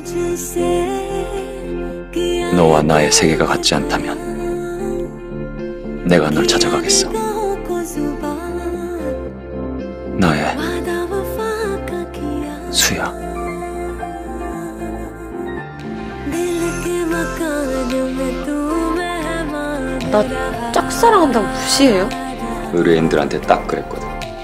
너와 나의 세계가 같지 않다면 내가 널 찾아가겠어. 나의 수야. 나 짝사랑한다고 무시해요? 의뢰인들한테 딱 그랬거든.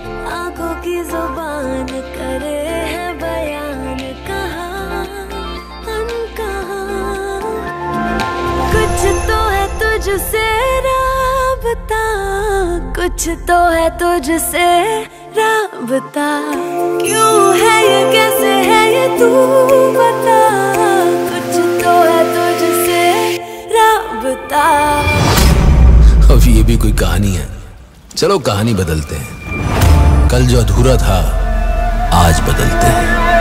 कुछ तो है तुझसे राबता क्यों है ये कैसे है ये तू बता कुछ तो है तुझसे राबता। अब ये भी कोई कहानी है। चलो कहानी बदलते हैं। कल जो अधूरा था आज बदलते हैं।